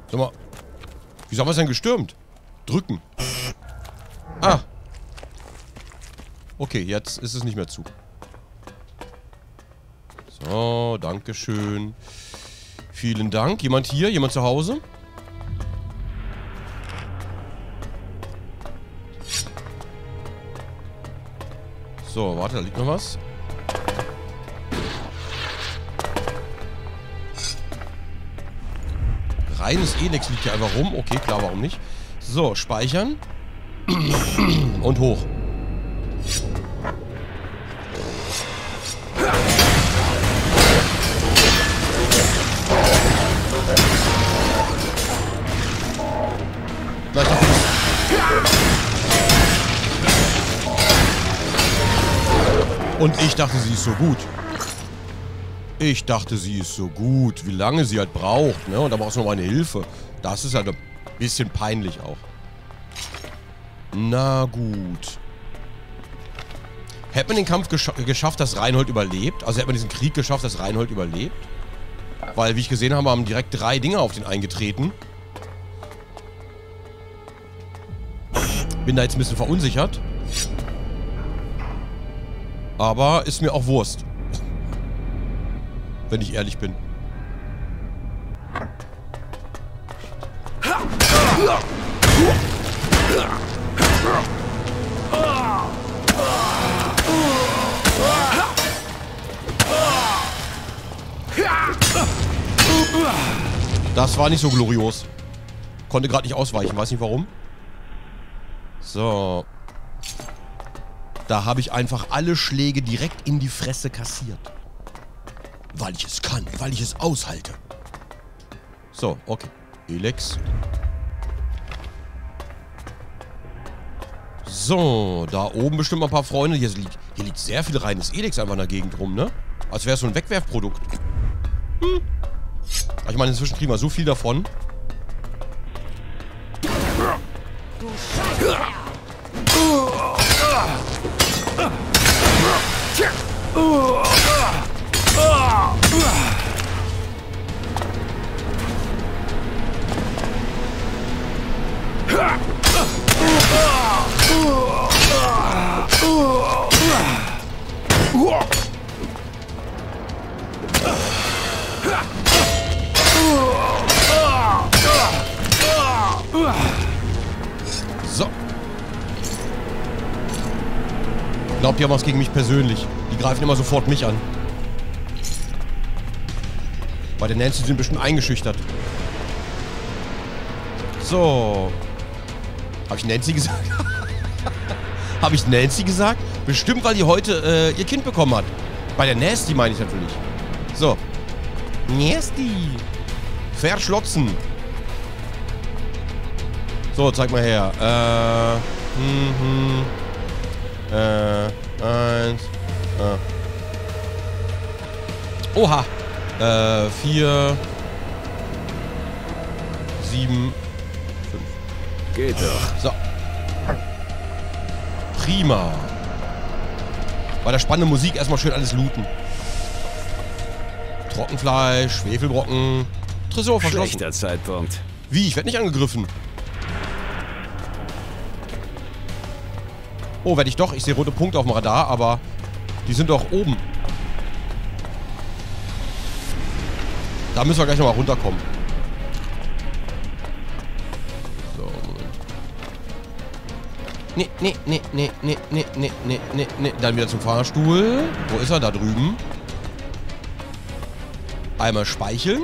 Sag mal, wieso haben wir es denn gestürmt? Drücken. Ah. Okay, jetzt ist es nicht mehr zu. So, dankeschön. Vielen Dank. Jemand hier? Jemand zu Hause? So, warte, da liegt noch was. Reines Elex liegt hier einfach rum. Okay, klar, warum nicht? So, speichern. Und hoch. Na, ich dachte, und ich dachte, sie ist so gut. Ich dachte, sie ist so gut. Wie lange sie halt braucht, ne? Und da brauchst du noch meine Hilfe. Das ist halt ein bisschen peinlich auch. Na gut. Hätte man den Kampf geschafft, dass Reinhold überlebt? Also hätte man diesen Krieg geschafft, dass Reinhold überlebt? Weil, wie ich gesehen habe, haben direkt 3 Dinge auf den eingetreten. Bin da jetzt ein bisschen verunsichert. Aber ist mir auch Wurst. Wenn ich ehrlich bin. Das war nicht so glorios. Konnte gerade nicht ausweichen, weiß nicht warum. So. Da habe ich einfach alle Schläge direkt in die Fresse kassiert. Weil ich es kann, weil ich es aushalte. So, okay. Elex. So, da oben bestimmt mal ein paar Freunde. Hier liegt sehr viel reines Elex einfach in der Gegend rum, ne? Als wäre es so ein Wegwerfprodukt. Hm. Ich meine, inzwischen kriegen wir so viel davon. So. Ich glaube, die haben was gegen mich persönlich. Die greifen immer sofort mich an. Bei der Nancy sind bestimmt eingeschüchtert. So. Habe ich Nancy gesagt? Habe ich Nancy gesagt? Bestimmt, weil die heute ihr Kind bekommen hat. Bei der Nasty meine ich natürlich. So. Nasty. Verschlotzen. So, zeig mal her. Eins. Oha. 4. 7. 5. Geht doch. So. Prima. Bei der spannenden Musik erstmal schön alles looten. Trockenfleisch, Schwefelbrocken. Tresor verschlossen. Schlechter Zeitpunkt. Wie? Ich werde nicht angegriffen. Oh, werde ich doch. Ich sehe rote Punkte auf dem Radar, aber die sind doch oben. Da müssen wir gleich nochmal runterkommen. So, Moment. Nee. Dann wieder zum Fahrstuhl. Wo ist er? Da drüben. Einmal speicheln.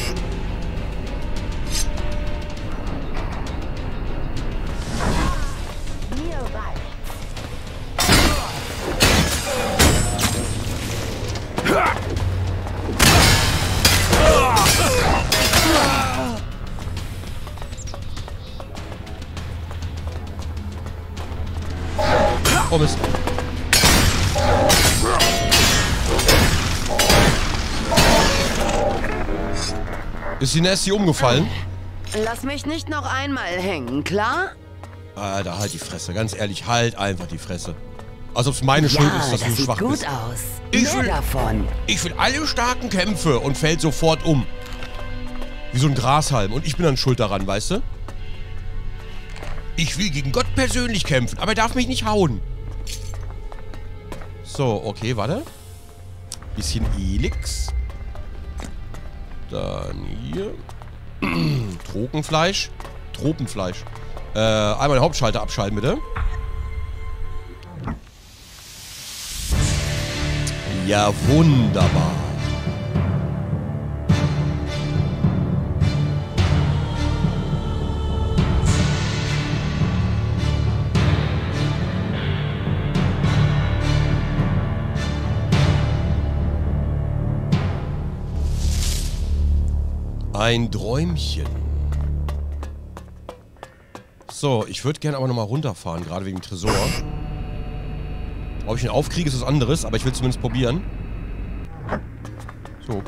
Oh Mist. Ist die Nasty umgefallen? Lass mich nicht noch einmal hängen, klar? Alter, halt die Fresse. Ganz ehrlich, halt einfach die Fresse. Als ob es meine Schuld ist, dass du schwach bist. Ja, das sieht gut aus. Mehr davon. Ich will alle starken Kämpfe und fällt sofort um. Wie so ein Grashalm. Und ich bin dann schuld daran, weißt du? Ich will gegen Gott persönlich kämpfen, aber er darf mich nicht hauen. So, okay, warte. Bisschen Elix. Dann hier. Tropenfleisch. Tropenfleisch. Einmal den Hauptschalter abschalten, bitte. Ja, wunderbar. Ein Träumchen. So, ich würde gerne aber nochmal runterfahren, gerade wegen Tresor. Ob ich ihn aufkriege, ist was anderes, aber ich will zumindest probieren. So,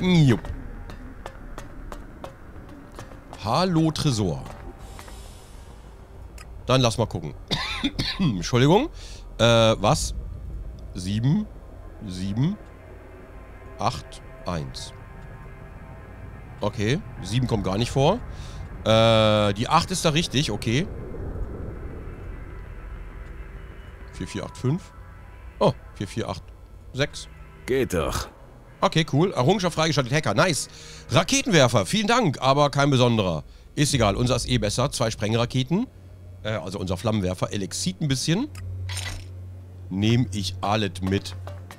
hallo Tresor. Dann lass mal gucken. Entschuldigung. Was? 7, 7, 8, 1. Okay, 7 kommt gar nicht vor. Die 8 ist da richtig, okay. 4, 4, 8, 5. Oh, 4, 4, 8, 6. Geht doch. Okay, cool. Errungenschaft freigeschaltet, Hacker. Nice. Raketenwerfer, vielen Dank, aber kein besonderer. Ist egal, unser ist eh besser. 2 Sprengraketen. Also unser Flammenwerfer. Elexit ein bisschen. Nehme ich alles mit.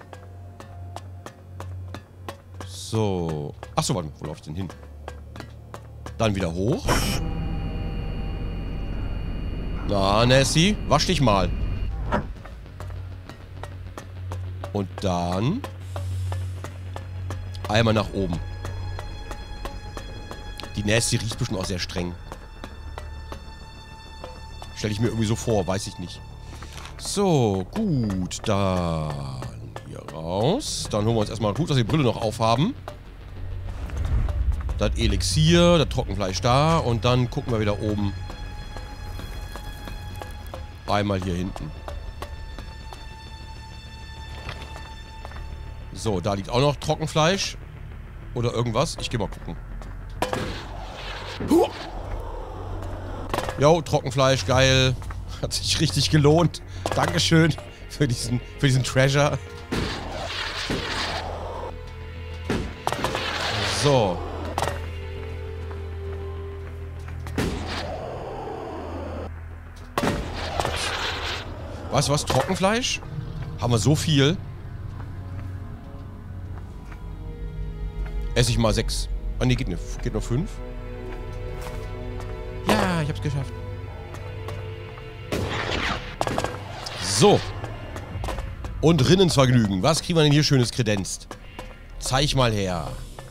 So. Achso, warte, wo laufe ich denn hin? Dann wieder hoch. Na, Nessie, wasch dich mal. Und dann einmal nach oben. Die Nessie riecht bestimmt auch sehr streng. Stelle ich mir irgendwie so vor, weiß ich nicht. So, gut, dann hier raus. Dann holen wir uns erstmal gut, dass wir die Brille noch aufhaben. Das Elixier, das Trockenfleisch da. Und dann gucken wir wieder oben. Einmal hier hinten. So, da liegt auch noch Trockenfleisch. Oder irgendwas. Ich gehe mal gucken. Jo, Trockenfleisch, geil. Hat sich richtig gelohnt. Dankeschön für diesen Treasure. So. Weißt du was? Trockenfleisch? Haben wir so viel? Esse ich mal 6. Ah, ne, geht nur 5. Ja, ich hab's geschafft. So. Und Rinnensvergnügen. Was kriegen wir denn hier schönes kredenzt? Zeig mal her.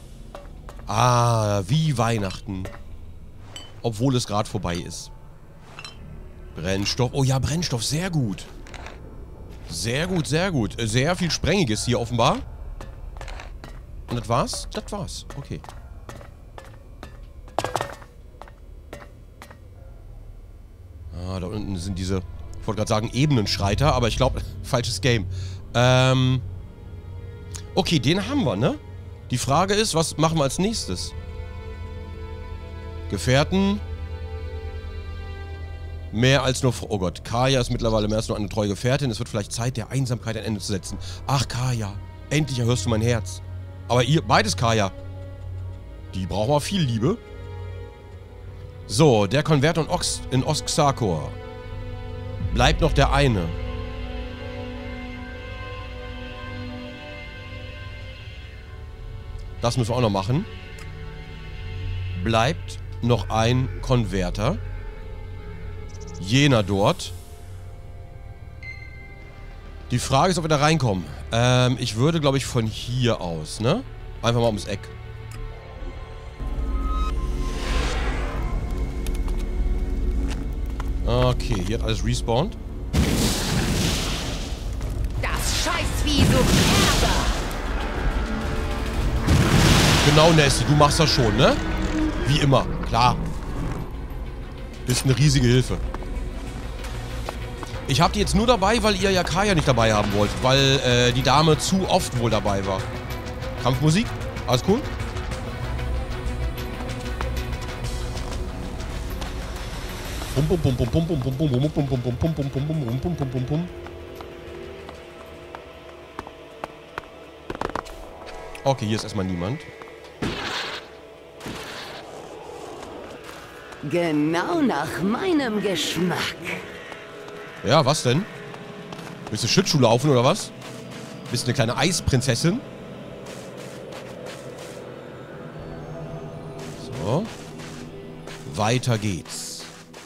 Ah, wie Weihnachten. Obwohl es gerade vorbei ist. Brennstoff. Oh ja, Brennstoff. Sehr gut. Sehr gut, sehr gut. Sehr viel Sprengiges hier offenbar. Und das war's? Das war's. Okay. Ah, da unten sind diese, ich wollte gerade sagen, Ebenenschreiter, aber ich glaube, falsches Game. Okay, den haben wir, ne? Die Frage ist, was machen wir als nächstes? Gefährten. Mehr als nur... Oh Gott, Kaya ist mittlerweile mehr als nur eine treue Gefährtin. Es wird vielleicht Zeit, der Einsamkeit ein Ende zu setzen. Ach, Kaya, endlich erhörst du mein Herz. Aber ihr, beides Kaya. Die brauchen wir viel Liebe. So, der Konverter in Osk-Xakor. Bleibt noch der eine. Das müssen wir auch noch machen. Bleibt noch ein Konverter. Jener dort. Die Frage ist, ob wir da reinkommen. Ich würde, glaube ich, von hier aus, ne? Einfach mal ums Eck. Okay, hier hat alles respawned. Das Scheißvieh sucht Ärger. Genau, Nessie, du machst das schon, ne? Wie immer, klar. Bist eine riesige Hilfe. Ich habe die jetzt nur dabei, weil ihr ja Kaya nicht dabei haben wollt. Weil die Dame zu oft wohl dabei war. Kampfmusik? Alles cool? Bum, bum, bum, bum, bum, bum, bum, bum, bum, bum, bum, bum, bum, bum, bum, bum, bum, bum, bum, bum. Okay, hier ist erstmal niemand. Genau nach meinem Geschmack. Ja, was denn? Willst du Schlittschuh laufen oder was? Bist du eine kleine Eisprinzessin? So. Weiter geht's.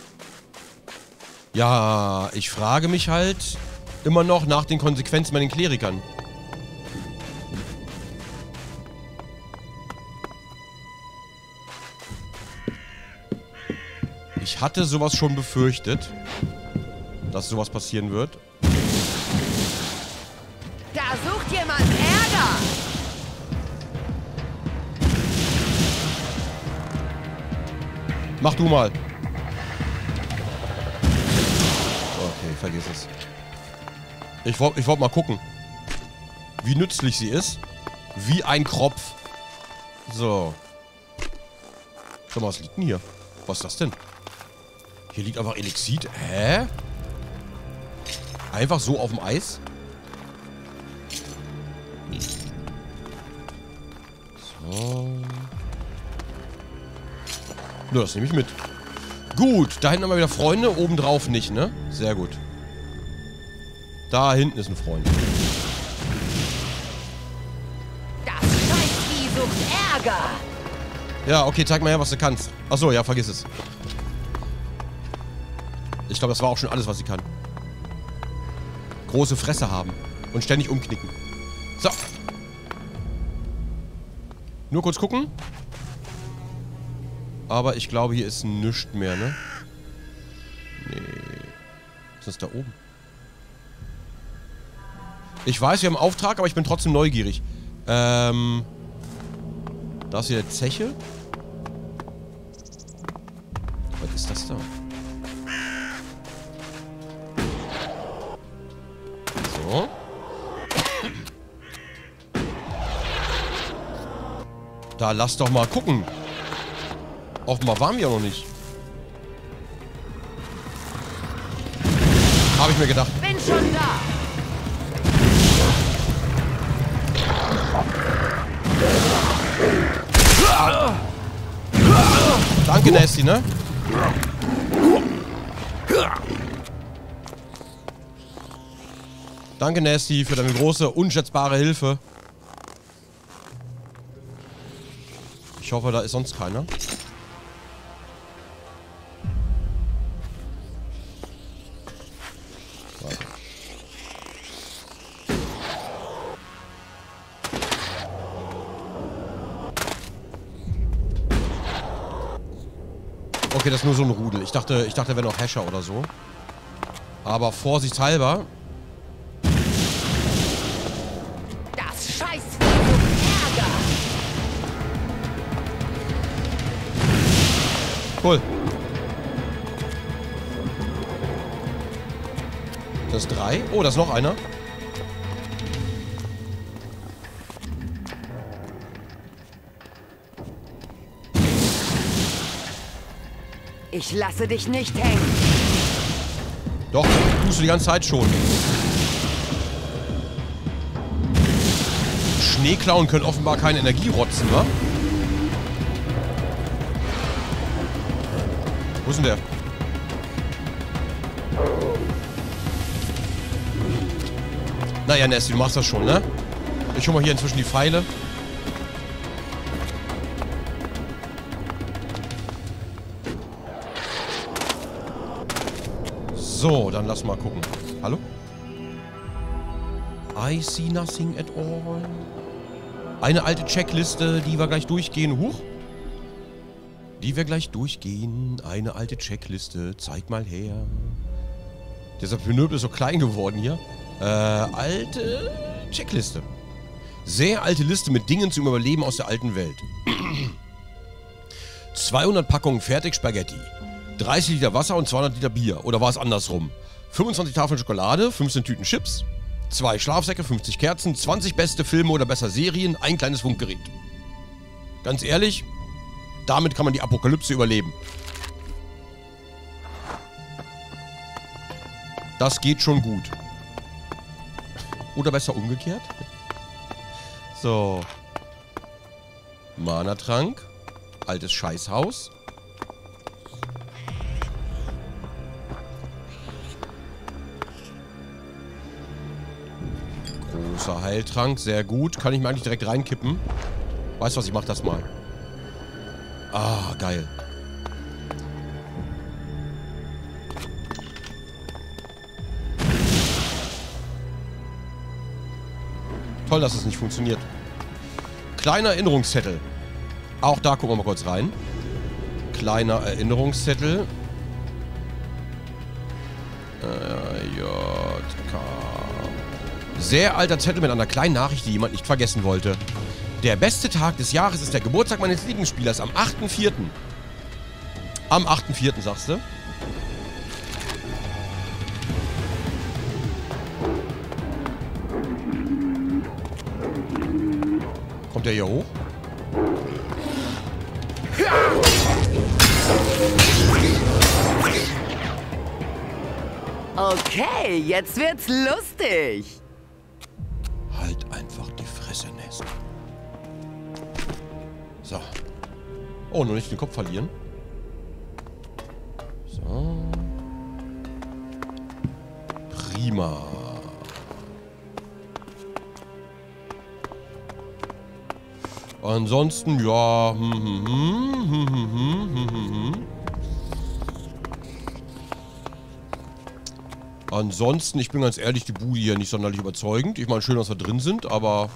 Ja, ich frage mich halt immer noch nach den Konsequenzen bei den Klerikern. Ich hatte sowas schon befürchtet, dass sowas passieren wird. Da sucht jemand Ärger! Mach du mal. Okay, vergiss es. Ich wollt mal gucken, wie nützlich sie ist. Wie ein Kropf. So. Schau mal, was liegt denn hier? Was ist das denn? Hier liegt einfach Elixit. Hä? Einfach so auf dem Eis? So. Nö, das nehme ich mit. Gut, da hinten haben wir wieder Freunde. Obendrauf nicht, ne? Sehr gut. Da hinten ist ein Freund. Das Scheißvieh sucht Ärger! Ja, okay, zeig mal her, was du kannst. Achso, ja, vergiss es. Ich glaube, das war auch schon alles, was sie kann. Große Fresse haben. Und ständig umknicken. So. Nur kurz gucken. Aber ich glaube, hier ist nichts mehr, ne? Nee. Was ist da oben? Ich weiß, wir haben einen Auftrag, aber ich bin trotzdem neugierig. Da ist hier eine Zeche. Was ist das da? So. Da lass doch mal gucken. Offenbar waren wir ja noch nicht. Habe ich mir gedacht. Bin schon da! Danke, Nasty, ne? Danke, Nasty, für deine große, unschätzbare Hilfe. Ich hoffe, da ist sonst keiner. Warte. Okay, das ist nur so ein Rudel. Ich dachte, wäre noch Hasher oder so. Aber vorsichtshalber. Das Scheißvieh sucht Ärger! Cool. Das ist 3. Oh, da ist noch einer. Ich lasse dich nicht hängen. Doch, tust du die ganze Zeit schon. Schneeklauen können offenbar keine Energie rotzen, wa? Wo ist denn der? Naja, Nasty, du machst das schon, ne? Ich hol mal hier inzwischen die Pfeile. So, dann lass mal gucken. Hallo? I see nothing at all. Eine alte Checkliste, die wir gleich durchgehen. Huch. Die wir gleich durchgehen. Eine alte Checkliste. Zeig mal her. Dieser Pinöbel ist so klein geworden hier. Alte Checkliste. Sehr alte Liste mit Dingen zum Überleben aus der alten Welt. 200 Packungen Fertig-Spaghetti. 30 Liter Wasser und 200 Liter Bier. Oder war es andersrum? 25 Tafeln Schokolade, 15 Tüten Chips, 2 Schlafsäcke, 50 Kerzen, 20 beste Filme oder besser Serien, ein kleines Funkgerät. Ganz ehrlich, damit kann man die Apokalypse überleben. Das geht schon gut. Oder besser umgekehrt. So. Mana-Trank. Altes Scheißhaus. Großer Heiltrank, sehr gut. Kann ich mir eigentlich direkt reinkippen. Weißt du was, ich mach das mal. Ah, geil. Toll, dass es nicht funktioniert. Kleiner Erinnerungszettel. Auch da gucken wir mal kurz rein. Kleiner Erinnerungszettel. JK. Sehr alter Zettel mit einer kleinen Nachricht, die jemand nicht vergessen wollte. Der beste Tag des Jahres ist der Geburtstag meines Lieblingsspielers am 8.4. Am 8.4. sagst du? Kommt der hier hoch? Okay, jetzt wird's lustig. Halt einfach die Fresse, Nest. So. Oh, nur nicht den Kopf verlieren. So. Prima. Ansonsten, ja. Ansonsten, ich bin ganz ehrlich, die Bude hier nicht sonderlich überzeugend. Ich meine, schön, dass wir drin sind, aber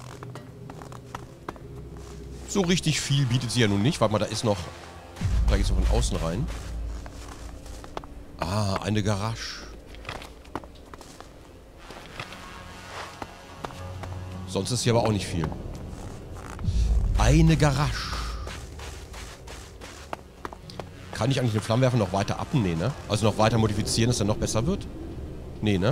so richtig viel bietet sie ja nun nicht. Warte mal, da ist noch... Da geht's noch von außen rein. Ah, eine Garage. Sonst ist hier aber auch nicht viel. Eine Garage. Kann ich eigentlich den Flammenwerfer noch weiter uppen? Nee, ne? Also noch weiter modifizieren, dass er noch besser wird? Nee, ne?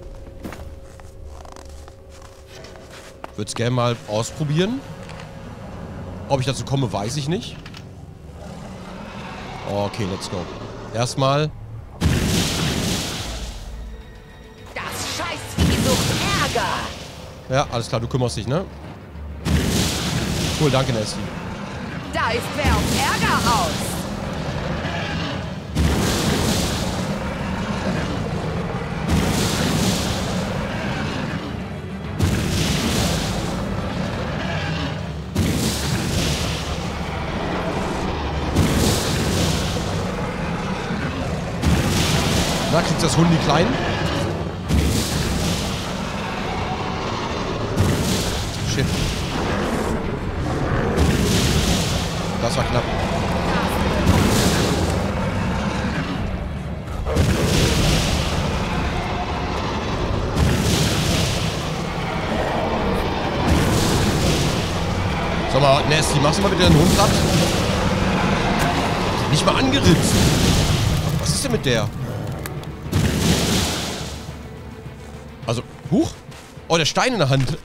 Würde es gerne mal ausprobieren. Ob ich dazu komme, weiß ich nicht. Okay, let's go. Erstmal. Das Scheißvieh sucht Ärger. Ja, alles klar, du kümmerst dich, ne? Cool, danke, Nessie. Da ist wer auf Ärger aus. Na, kriegt das Hundi klein? Shit. Das war knapp. Sag mal, Nessie, machst du mal bitte den Hund platt? Nicht mal angeritzt. Was ist denn mit der? Also, huch. Oh, der Stein in der Hand.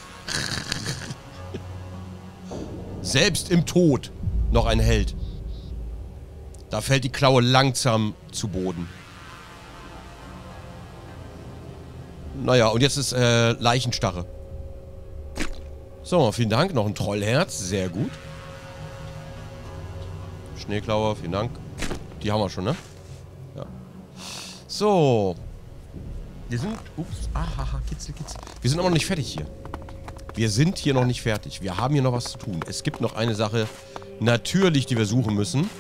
Selbst im Tod noch ein Held. Da fällt die Klaue langsam zu Boden. Naja, und jetzt ist Leichenstarre. So, vielen Dank. Noch ein Trollherz. Sehr gut. Schneeklaue, vielen Dank. Die haben wir schon, ne? Ja. So. Wir sind... Ups. Ahaha, kitzel, kitzel. Wir sind aber noch nicht fertig hier. Wir sind hier noch nicht fertig. Wir haben hier noch was zu tun. Es gibt noch eine Sache, natürlich, die wir suchen müssen.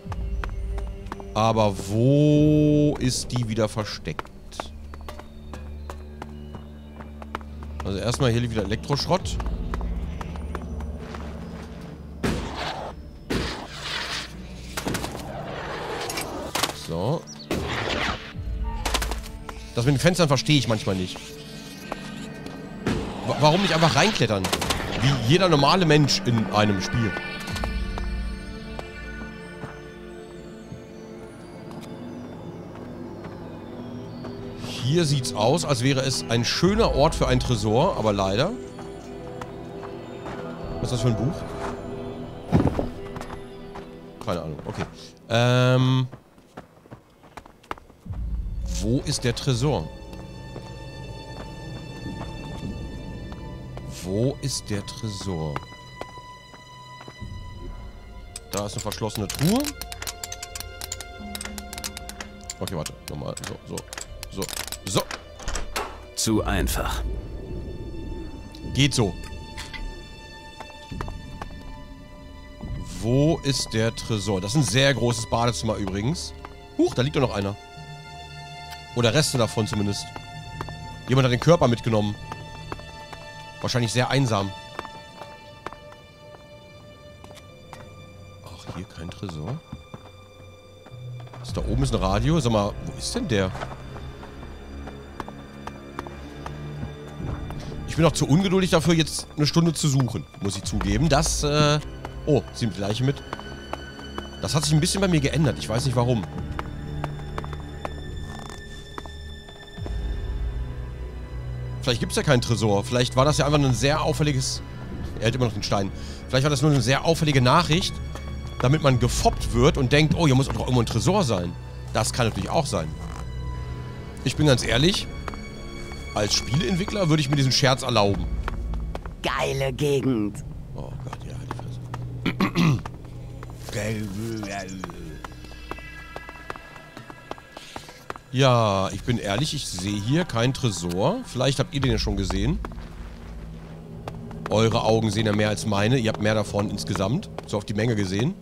Aber wo ist die wieder versteckt? Also erstmal hier wieder Elektroschrott. So. Das mit den Fenstern verstehe ich manchmal nicht. Warum nicht einfach reinklettern? Wie jeder normale Mensch in einem Spiel. Hier sieht's aus, als wäre es ein schöner Ort für ein Tresor, aber leider. Was ist das für ein Buch? Keine Ahnung, okay. Wo ist der Tresor? Wo ist der Tresor? Da ist eine verschlossene Truhe. Okay, warte. Nochmal. So. Zu einfach. Geht so. Wo ist der Tresor? Das ist ein sehr großes Badezimmer übrigens. Huch, da liegt doch noch einer. Oder Reste davon zumindest. Jemand hat den Körper mitgenommen. Wahrscheinlich sehr einsam. Ach, hier kein Tresor. Da oben ist ein Radio. Sag mal, wo ist denn der? Ich bin auch zu ungeduldig dafür, jetzt eine Stunde zu suchen. Muss ich zugeben. Das, oh, sie nimmt die Leiche mit. Das hat sich ein bisschen bei mir geändert. Ich weiß nicht warum. Vielleicht gibt es ja keinen Tresor. Vielleicht war das ja einfach ein sehr auffälliges... Er hält immer noch den Stein. Vielleicht war das nur eine sehr auffällige Nachricht, damit man gefoppt wird und denkt, oh, hier muss doch irgendwo ein Tresor sein. Das kann natürlich auch sein. Ich bin ganz ehrlich, als Spieleentwickler würde ich mir diesen Scherz erlauben. Geile Gegend. Oh Gott, ja, die Fresse. Ja, ich bin ehrlich, ich sehe hier keinen Tresor. Vielleicht habt ihr den ja schon gesehen. Eure Augen sehen ja mehr als meine. Ihr habt mehr davon insgesamt. So auf die Menge gesehen.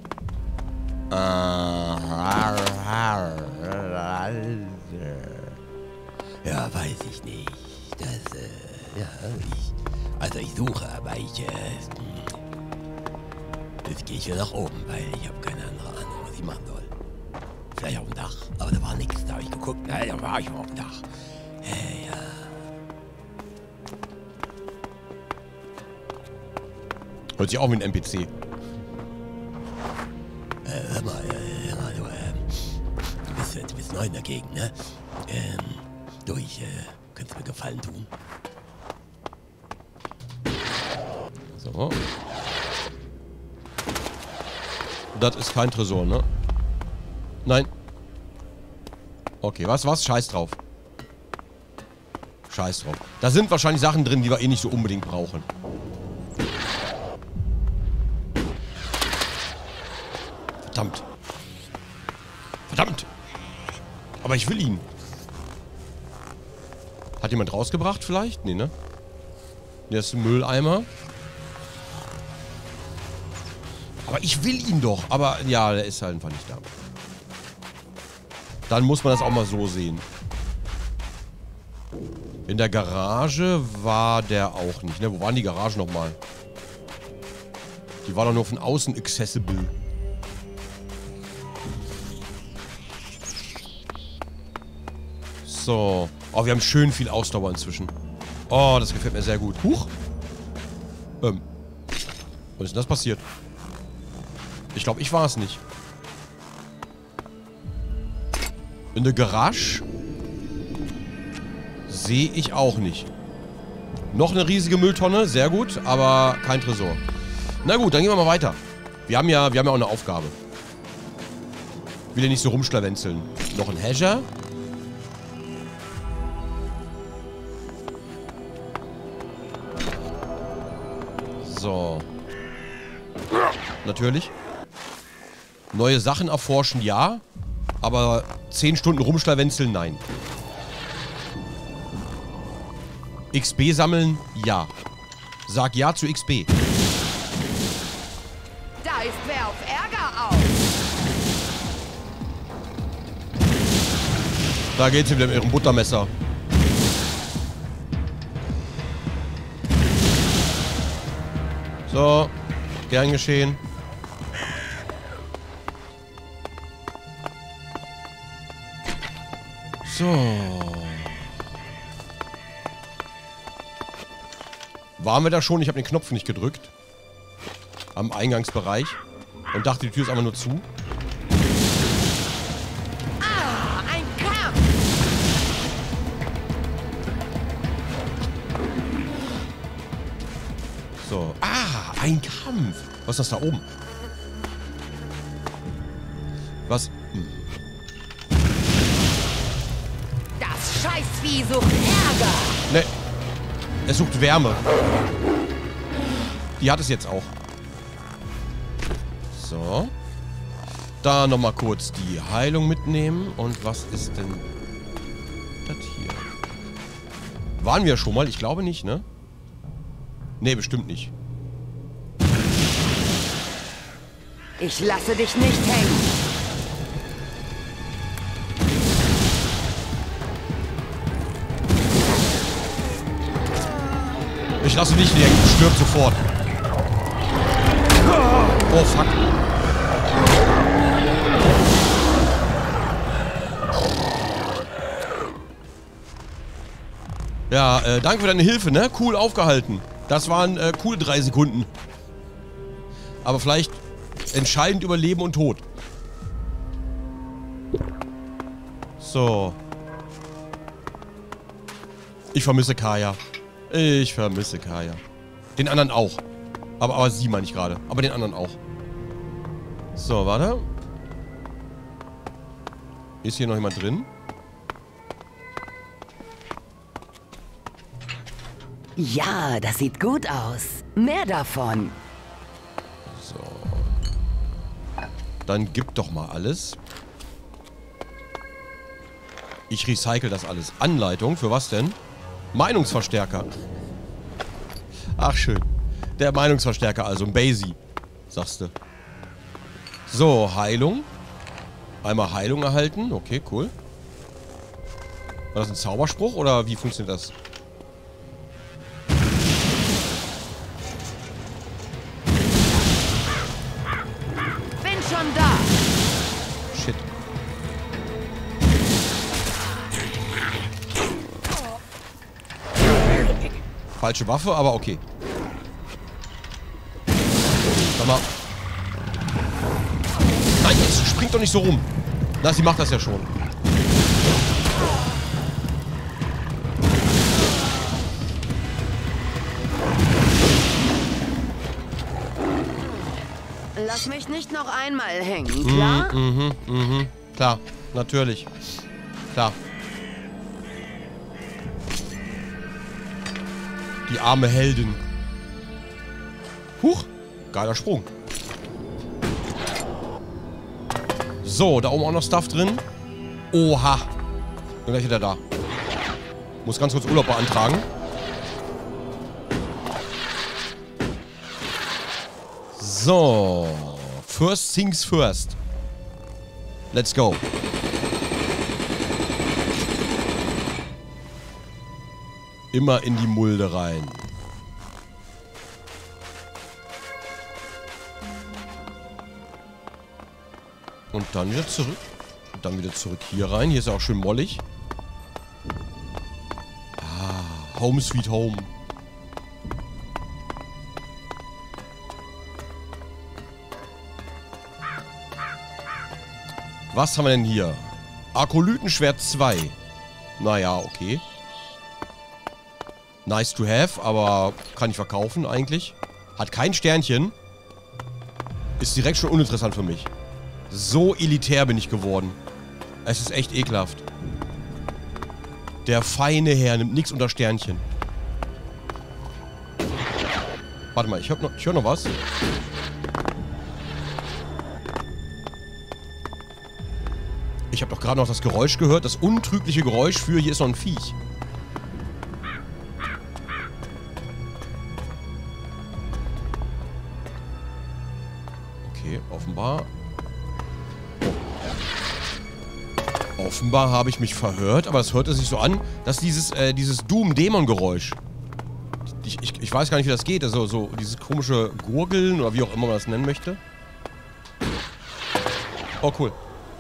Ja, weiß ich nicht. Das, also ich suche, aber jetzt gehe ich wieder nach oben, weil ich habe keine andere Ahnung, was ich machen soll. Vielleicht auf dem Dach, aber da war nichts, da habe ich geguckt, da war ich mal auf dem Dach. Ja. Hört sich auch wie ein NPC. Hör mal, du bist neu in der Gegend, ne? Könntest du mir Gefallen tun? So. Das ist kein Tresor, ne? Nein. Okay, was? Scheiß drauf. Scheiß drauf. Da sind wahrscheinlich Sachen drin, die wir eh nicht so unbedingt brauchen. Verdammt. Verdammt. Aber ich will ihn. Hat jemand rausgebracht vielleicht? Nee, ne? Der ist ein Mülleimer. Aber ich will ihn doch. Aber ja, der ist halt einfach nicht da. Dann muss man das auch mal so sehen. In der Garage war der auch nicht, ne? Wo waren die Garagen nochmal? Die war doch nur von außen accessible. So. Oh, wir haben schön viel Ausdauer inzwischen. Oh, das gefällt mir sehr gut. Huch. Was ist denn das passiert? Ich glaube, ich war es nicht. In der Garage sehe ich auch nicht. Noch eine riesige Mülltonne, sehr gut, aber kein Tresor. Na gut, dann gehen wir mal weiter. Wir haben ja auch eine Aufgabe. Will ja nicht so rumschlawenzeln. Noch ein Hasher. So. Natürlich. Neue Sachen erforschen, ja. Aber 10 Stunden rumschlawenzeln, nein. XP sammeln, ja. Sag ja zu XP. Da ist wer auf Ärger aus. Da geht sie wieder mit ihrem Buttermesser. So, gern geschehen. So. Waren wir da schon? Ich habe den Knopf nicht gedrückt. Am Eingangsbereich. Und dachte, die Tür ist einfach nur zu. Ah, ein Kampf. So. Ah, ein Kampf. Was ist das da oben? Was? Das Scheißvieh sucht Ärger. Ne. Es sucht Wärme. Die hat es jetzt auch. So. Da nochmal kurz die Heilung mitnehmen. Und was ist denn das hier? Waren wir schon mal? Ich glaube nicht, ne? Ne, bestimmt nicht. Ich lasse dich nicht hängen. Ich lasse dich nicht hängen. Stirb sofort. Oh, fuck. Ja, danke für deine Hilfe, ne? Cool aufgehalten. Das waren coole 3 Sekunden. Aber vielleicht entscheidend über Leben und Tod. So. Ich vermisse Kaya. Ich vermisse Kaya. Den anderen auch. Aber sie meine ich gerade. Aber den anderen auch. So, warte. Ist hier noch jemand drin? Ja, das sieht gut aus. Mehr davon. So. Dann gib doch mal alles. Ich recycle das alles. Anleitung, für was denn? Meinungsverstärker. Ach, schön. Der Meinungsverstärker, also ein Basie, sagst du. So, Heilung. Einmal Heilung erhalten. Okay, cool. War das ein Zauberspruch oder wie funktioniert das? Bin schon da. Shit. Falsche Waffe, aber okay. Sag mal. Nein, jetzt springt doch nicht so rum. Na, sie macht das ja schon. Lass mich nicht noch einmal hängen, klar? Klar, natürlich. Klar. Die arme Heldin. Huch, geiler Sprung. So, da oben auch noch Stuff drin. Oha. Bin gleich wieder da. Muss ganz kurz Urlaub beantragen. So. First things first. Let's go. Immer in die Mulde rein. Und dann wieder zurück. Und dann wieder zurück hier rein. Hier ist ja auch schön mollig. Ah, Home Sweet Home. Was haben wir denn hier? Akolytenschwert 2. Naja, okay. Nice to have, aber kann ich verkaufen eigentlich. Hat kein Sternchen. Ist direkt schon uninteressant für mich. So elitär bin ich geworden. Es ist echt ekelhaft. Der feine Herr nimmt nichts unter Sternchen. Warte mal, ich hör noch was. Ich habe doch gerade noch das Geräusch gehört. Das untrügliche Geräusch für hier ist noch ein Viech. Okay, offenbar. Oh. Offenbar habe ich mich verhört, aber es hörte sich so an, dass dieses Doom-Dämon-Geräusch. Ich weiß gar nicht, wie das geht. Also so dieses komische Gurgeln oder wie auch immer man das nennen möchte. Oh, cool.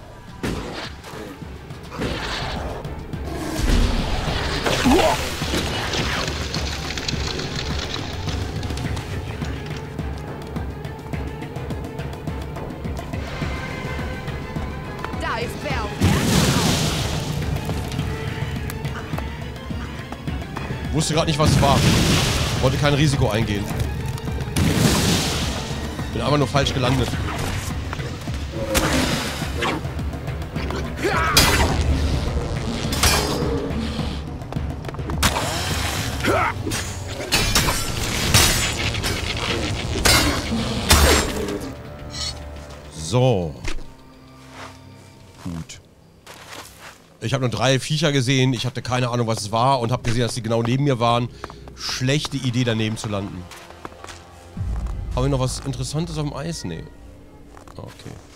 Da ist Bell. Wusste gerade nicht, was es war. Wollte kein Risiko eingehen. Bin einfach nur falsch gelandet. So. Gut. Ich habe nur 3 Viecher gesehen. Ich hatte keine Ahnung, was es war. Und habe gesehen, dass die genau neben mir waren. Schlechte Idee, daneben zu landen. Haben wir noch was Interessantes auf dem Eis? Nee. Okay.